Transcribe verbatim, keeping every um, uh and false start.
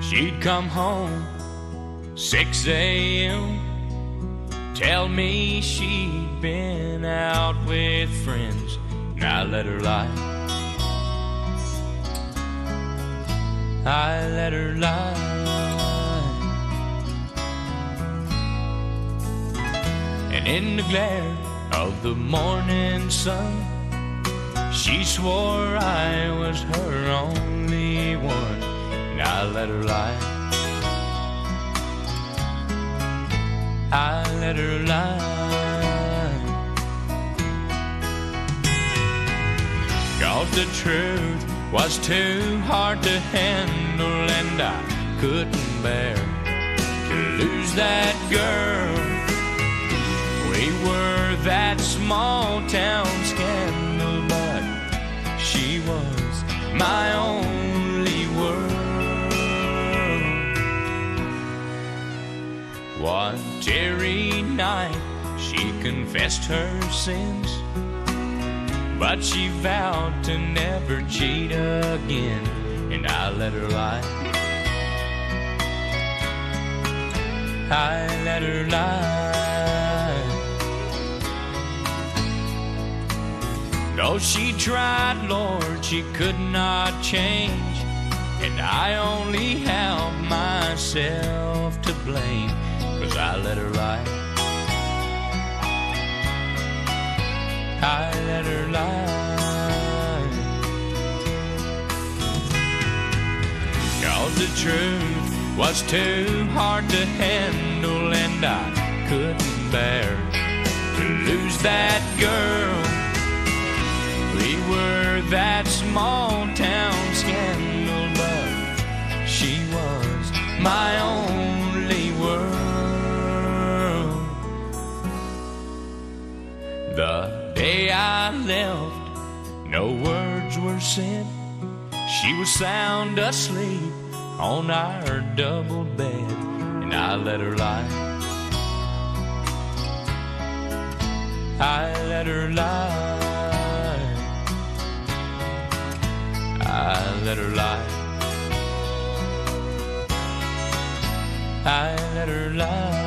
She'd come home six a.m. Tell me she'd been out with friends, and I let her lie. I let her lie. And in the glare of the morning sun, she swore I was her only one, and I let her lie. I let her lie. 'Cause the truth was too hard to handle, and I couldn't bear to lose that girl. We were that small town scandal, but she was my only world. One teary night she confessed her sins, but she vowed to never cheat again, and I let her lie. I let her lie. Though she tried, Lord, she could not change, and I only have myself to blame, 'cause I let her lie. I let her lie. 'Cause the truth was too hard to handle, and I couldn't bear to lose that girl. We were that small town scandal, but she was my only world. The day I left, no words were said. She was sound asleep on our double bed, and I let her lie. I let her lie. I let her lie. I let her lie.